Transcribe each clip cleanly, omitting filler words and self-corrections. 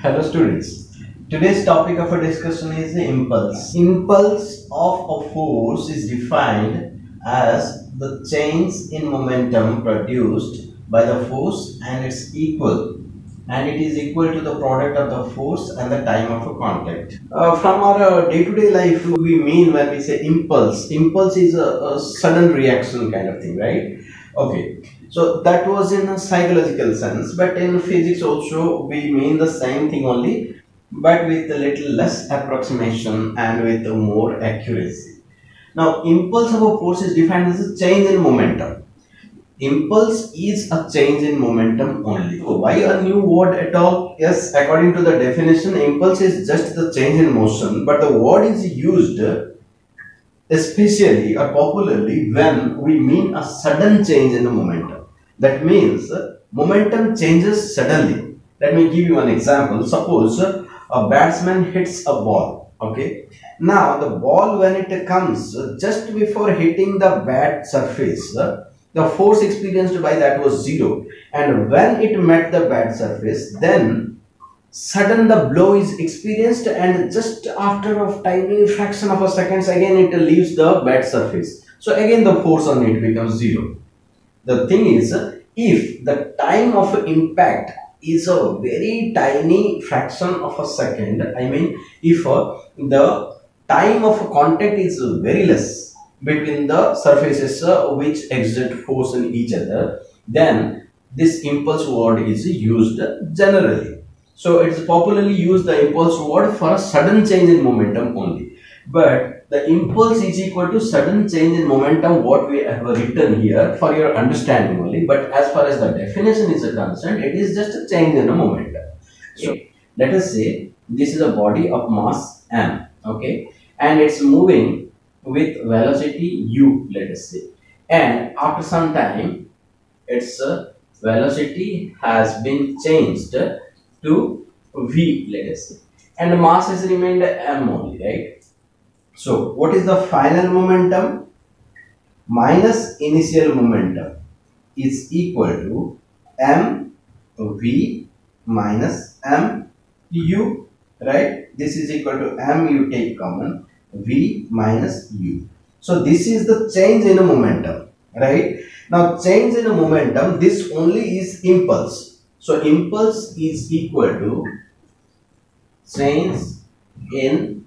Hello students. Today's topic of a discussion is the impulse. Impulse of a force is defined as the change in momentum produced by the force and it is equal to the product of the force and the time of a contact. From our day-to-day life, we mean when we say impulse is a sudden reaction kind of thing, right? Okay, so that was in a psychological sense, but in physics also we mean the same thing only, but with a little less approximation and with more accuracy. Now, impulse of a force is defined as a change in momentum. Impulse is a change in momentum only. So why a new word at all? Yes, according to the definition, impulse is just the change in motion, but the word is used especially or popularly when we mean a sudden change in the momentum. That means momentum changes suddenly. Let me give you an example. Suppose a batsman hits a ball. Okay. Now the ball, when it comes just before hitting the bat surface, the force experienced by that was zero, and when it met the bat surface, then sudden the blow is experienced, and just after a tiny fraction of a seconds again it leaves the bat surface. So again the force on it becomes zero. The thing is, if the time of impact is a very tiny fraction of a second, I mean if the time of contact is very less between the surfaces which exert force in each other, then this impulse word is used generally. So it is popularly used, the impulse word, for a sudden change in momentum only. But the impulse is equal to sudden change in momentum, what we have written here for your understanding only. But as far as the definition is concerned, it is just a change in the momentum. So let us say this is a body of mass m, okay, and it's moving with velocity u, let us say, and after some time its velocity has been changed to v, let us say, and the mass has remained m only, right? So what is the final momentum? Minus initial momentum is equal to m v minus m u, right? This is equal to m, you take common, v minus u. So this is the change in a momentum, right? Now change in a momentum, this only is impulse. So impulse is equal to change in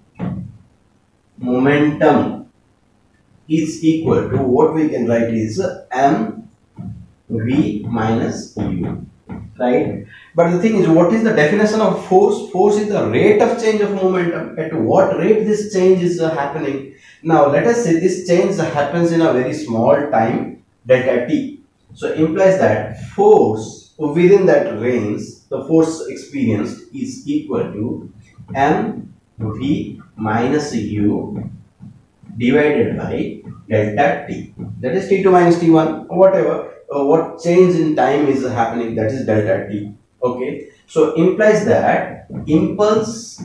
momentum is equal to, what we can write is m v minus u, right? But the thing is, what is the definition of force? Force is the rate of change of momentum. At what rate this change is happening? Now let us say this change happens in a very small time, delta t. So implies that force within that range, the force experienced, is equal to m v minus u divided by delta t. That is t2 minus t1, whatever. What change in time is happening, that is delta t. Okay, so implies that impulse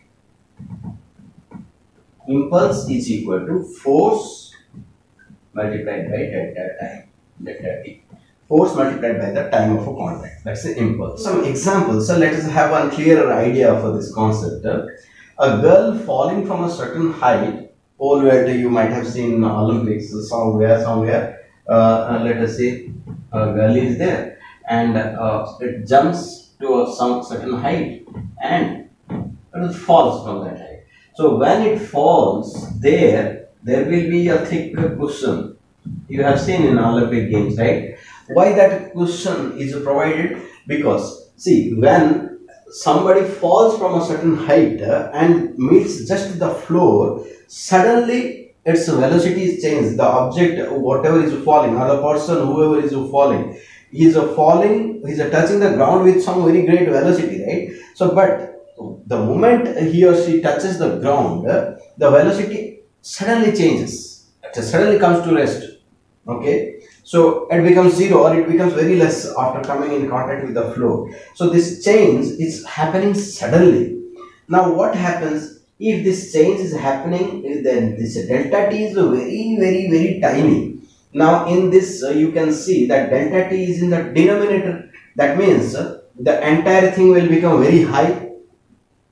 is equal to force multiplied by delta t. Force multiplied by the time of a contact. That's the impulse. Some examples. So let us have one clearer idea for this concept. A girl falling from a certain height, pole vault you might have seen in the Olympics somewhere. Let us say a girl is there, and it jumps to some certain height and it falls from that height. So when it falls, there will be a thick cushion. You have seen in Olympic Games, right? Why that cushion is provided? Because see, when somebody falls from a certain height and meets just the floor, suddenly its velocity is changed. The object, whatever is falling, or the person, whoever is falling, he is touching the ground with some very great velocity, right? So, but the moment he or she touches the ground, the velocity suddenly changes. It suddenly comes to rest. Okay, so it becomes zero, or it becomes very less after coming in contact with the floor. So this change is happening suddenly. Now what happens if this change is happening? Then this delta t is very tiny. Now in this you can see that delta t is in the denominator. That means the entire thing will become very high.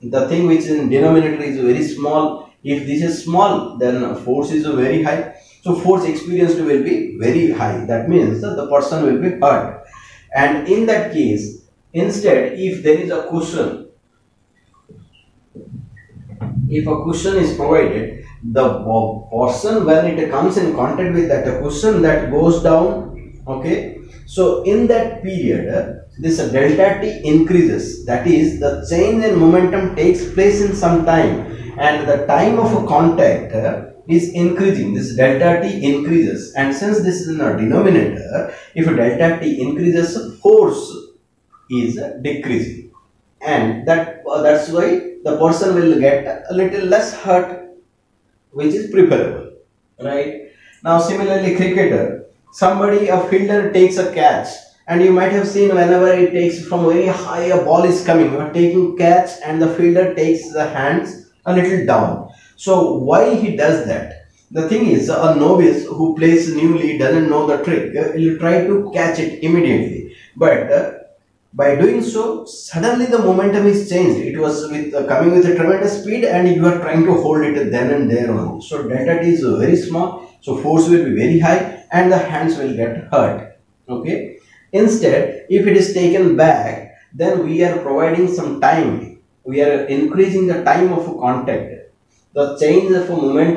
the thing which is in denominator is very small. If this is small, then force is very high. So force experienced will be very high. That means that the person will be hurt. And in that case, instead, if there is a cushion, if a cushion is provided, the person, when it comes in contact with that cushion, that goes down. Okay. So in that period, this delta t increases. That is, the change in momentum takes place in some time, and the time of a contact is increasing. This delta t increases, and since this is in a denominator, if delta t increases, force is decreasing, and that's why the person will get a little less hurt, which is preferable, right? Now similarly, cricketer, somebody, a fielder takes a catch, and you might have seen whenever it takes from very high, a ball is coming, you are taking catch, and the fielder takes the hands a little down. So why he does that? The thing is, a novice who plays newly doesn't know the trick. He'll try to catch it immediately, but by doing so, suddenly the momentum is changed. It was coming with a tremendous speed, and you are trying to hold it then and there only. So delta t is very small, so force will be very high, and the hands will get hurt. Okay. Instead, if it is taken back, then we are providing some time. We are increasing the time of contact. The change of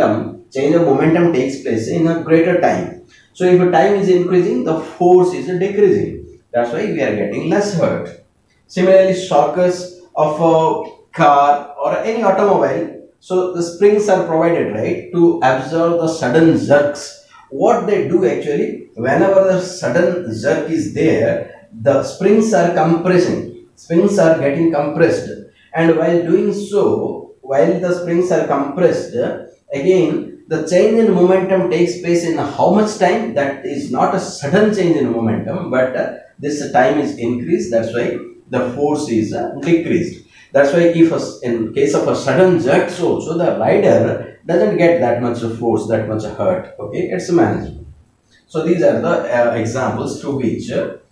momentum takes place in a greater time. So if the time is increasing, the force is decreasing. That's why we are getting less hurt. Similarly, shockers of a car or any automobile, so the springs are provided, right, to absorb the sudden jerks. What they do actually, whenever the sudden jerk is there, the springs are compressing. Springs are getting compressed, and while doing so, while the springs are compressed, again the change in momentum takes place in how much time? That is not a sudden change in momentum, but this time is increased. That's why the force is decreased. That's why if in case of a sudden jerk also, the rider doesn't get that much force, that much hurt. Okay, it's manageable. So these are the examples through which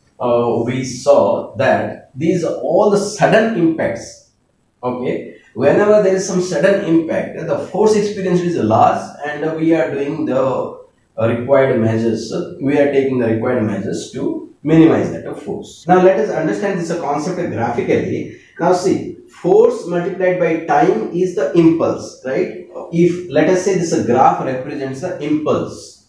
we saw that these are all the sudden impacts. Okay, whenever there is some sudden impact, the force experience is large, and we are doing the required measures. We are taking the required measures to minimize that force. Now let us understand this concept graphically. Now see, force multiplied by time is the impulse, right? If let us say this graph represents the impulse.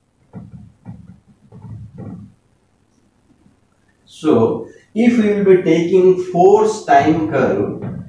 So if we will be taking force time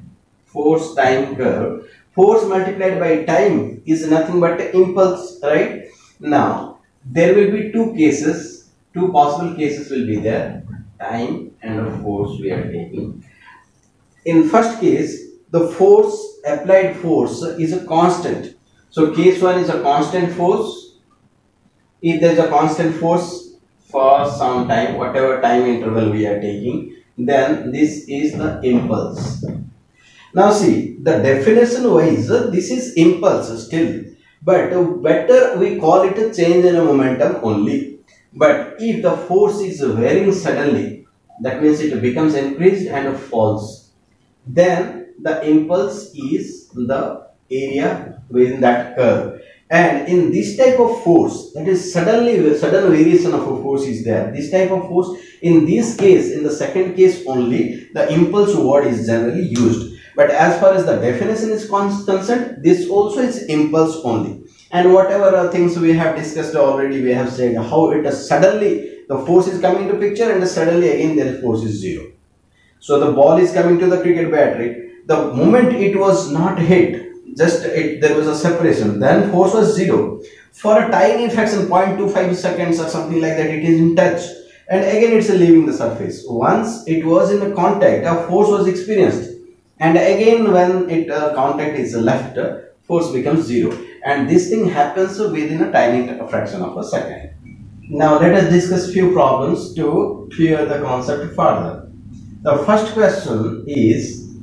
curve, force multiplied by time is nothing but impulse, right? Now there will be two possible cases will be there, time and force we are taking. In first case, the applied force is a constant. So case 1 is a constant force. If there is a constant force for some time, whatever time interval we are taking, then this is the impulse. Now see, the definition wise, this is impulse still, but better we call it a change in a momentum only. But if the force is varying suddenly, that means it becomes increased and falls, then the impulse is the area within that curve. And in this type of force, that is sudden variation of a force is there. This type of force, in this case, in the second case only, the impulse word is generally used. But as far as the definition is concerned, this also is impulse only. And whatever things we have discussed already, we have said how it is suddenly the force is coming into picture, and suddenly again the force is zero. So the ball is coming to the cricket battery. The moment it was not hit, there was a separation, then force was zero. For a tiny fraction, 0.25 seconds or something like that, it is in touch, and again it's leaving the surface. Once it was in a contact, a force was experienced, and again when contact is left, force becomes zero. And this thing happens within a tiny fraction of a second. Now let us discuss few problems to clear the concept further. The first question is,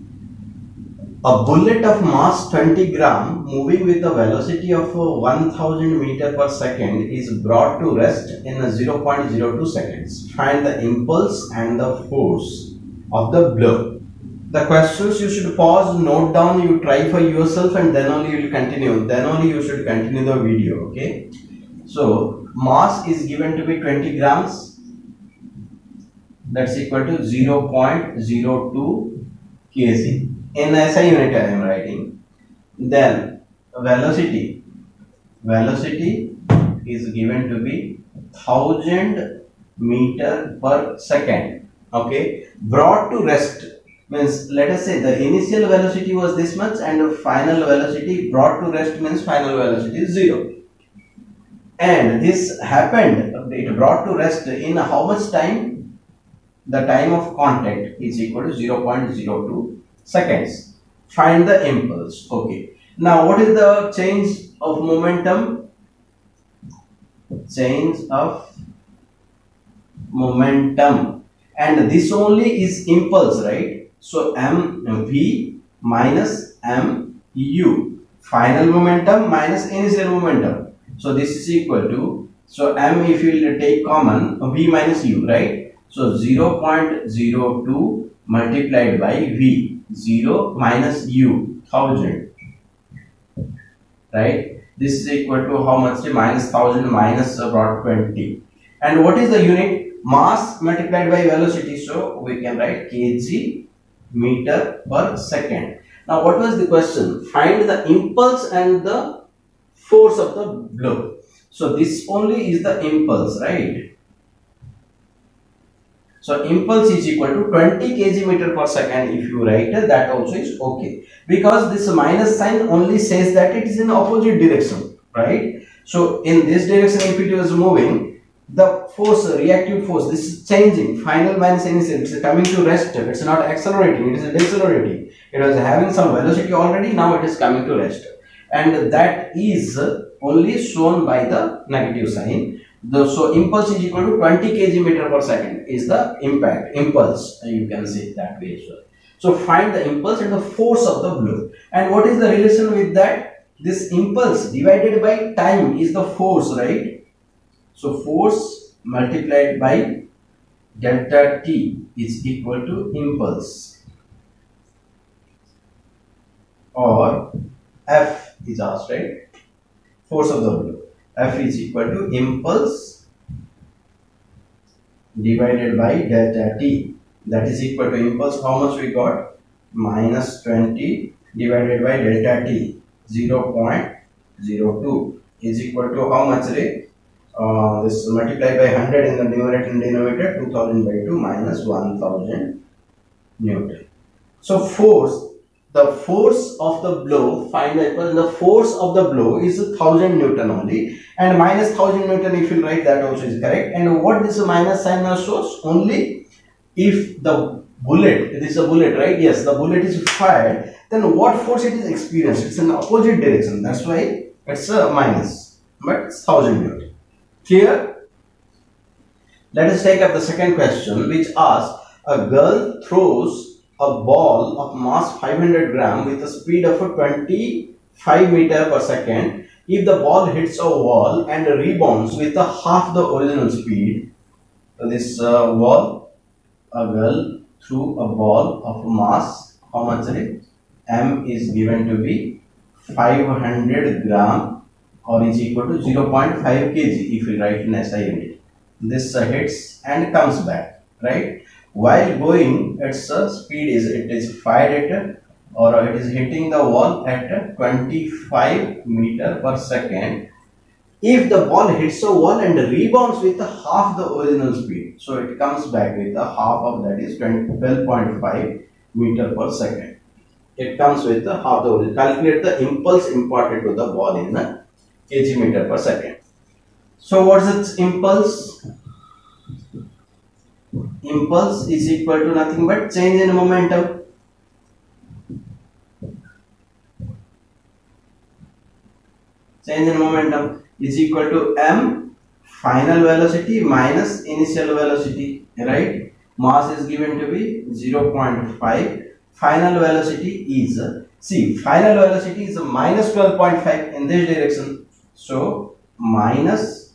a bullet of mass 20 gram moving with a velocity of 1000 meter per second is brought to rest in 0.02 seconds. Find the impulse and the force of the blow. The questions you should pause, note down, you try for yourself, and then only you will continue. Then only you should continue the video. Okay. So mass is given to be 20 grams. That's equal to 0.02 kg. In SI unit I am writing. Then velocity is given to be 1000 meter per second. Okay. Brought to rest means, let us say the initial velocity was this much and the final velocity brought to rest means final velocity is 0. And this happened, it brought to rest in how much time? The time of contact is equal to 0.02 seconds. Find the impulse. Okay. Now what is the change of momentum? Change of momentum. And this only is impulse, right? So mv minus mu, final momentum minus initial momentum. So this is equal to, so m if you will take common, v minus u, right? So 0.02 multiplied by v, 0 minus u, 1000, right? This is equal to how much? Minus 1000 minus about 20. And what is the unit? Mass multiplied by velocity. So we can write kg meter per second. Now what was the question? Find the impulse and the force of the blow. So this only is the impulse, right? So impulse is equal to 20 kg meter per second. If you write that also is okay, because this minus sign only says that it is in opposite direction, right? So in this direction if it was moving, the force, reactive force, this is changing, final minus initial, it's coming to rest, it's not accelerating, it is decelerating. It was having some velocity already, now it is coming to rest, and that is only shown by the negative sign. So impulse is equal to 20 kg meter per second is the impulse, you can say that way as well. So find the impulse and the force of the blow. And what is the relation with that? This impulse divided by time is the force, right? So force multiplied by delta t is equal to impulse, or F is asked, right? Force of the blow. F is equal to impulse divided by delta t. That is equal to impulse. How much we got? Minus 20 divided by delta t, 0.02 is equal to how much, right? This multiplied by 100 in the numerator and denominator, 2000 by 2 minus 1000 Newton. So force, the force of the blow, find the force of the blow is 1000 Newton only, and minus 1000 Newton if you write that also is correct. And what this minus sign now shows? Only if the bullet, this is a bullet, right? Yes, the bullet is fired, then what force it is experienced? It's in opposite direction, that's why it's a minus, but it's 1000 Newton. Clear? Let us take up the second question, which asks, a girl throws a ball of mass 500 gram with a speed of 25 meter per second. If the ball hits a wall and rebounds with half the original speed, so this wall, a girl threw a ball of mass, how much is it? M is given to be 500 gram, or is equal to 0.5 kg if we write in SI unit. This hits and comes back, right? While going, its speed is, it is fired at, or it is hitting the wall at 25 meter per second. If the ball hits a wall and rebounds with half the original speed, so it comes back with a half of that is 12.5 meter per second. It comes with the half the original. Calculate the impulse imparted to the ball in the kg meter per second. So what is its impulse? Impulse is equal to nothing but change in momentum. Change in momentum is equal to m final velocity minus initial velocity, right? Mass is given to be 0.5. Final velocity is, see, final velocity is minus 12.5 in this direction. So minus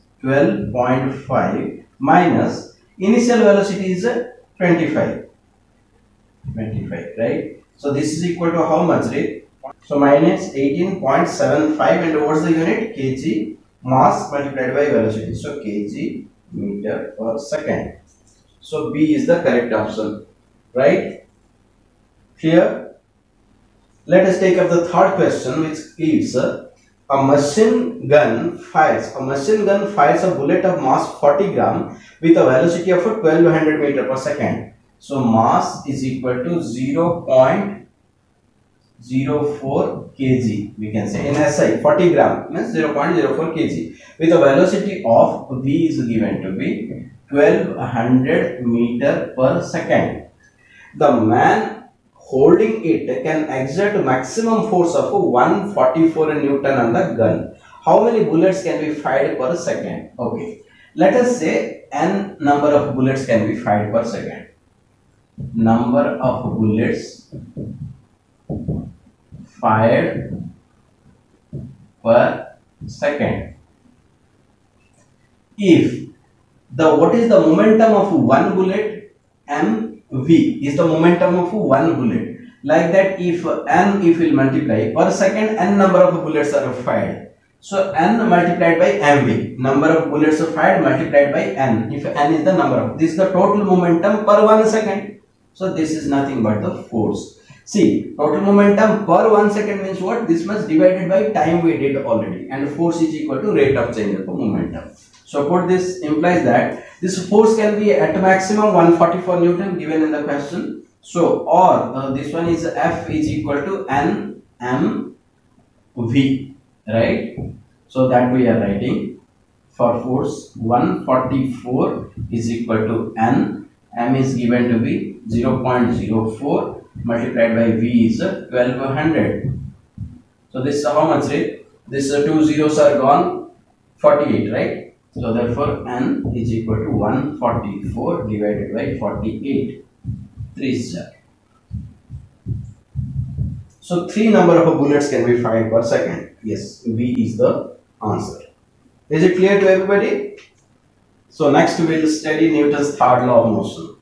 12.5 minus initial velocity is 25. 25, right? So this is equal to how much, right? So minus 18.75, and what's the unit? Kg, mass multiplied by velocity. So kg meter per second. So B is the correct option, right? Clear? Let us take up the third question, which gives a machine gun fires a bullet of mass 40 gram with a velocity of 1200 meter per second. So mass is equal to 0.04 kg, we can say. In SI, 40 gram means 0.04 kg with a velocity of V is given to be 1200 meter per second. The man holding it can exert maximum force of 144 Newton on the gun. How many bullets can be fired per second? Okay, let us say n number of bullets can be fired per second. Number of bullets fired per second. If what is the momentum of one bullet? mv is the momentum of one bullet. Like that, if will multiply per second, n number of bullets are fired. So n multiplied by mv, number of bullets fired multiplied by n. If n is the number of, this is the total momentum per 1 second. So this is nothing but the force. See, total momentum per 1 second means what? This much divided by time we did already, and force is equal to rate of change of momentum. So put this implies that this force can be at maximum 144 Newton given in the question. So or this one is F is equal to N M V, right? So that we are writing for force 144 is equal to N, M is given to be 0.04 multiplied by V is 1200. So this is how much, right? This 2 zeros are gone, 48, right? So therefore N is equal to 144 divided by 48. 3 is there. So 3 number of bullets can be fired per second. Yes, V is the answer. Is it clear to everybody? So next we will study Newton's third law of motion.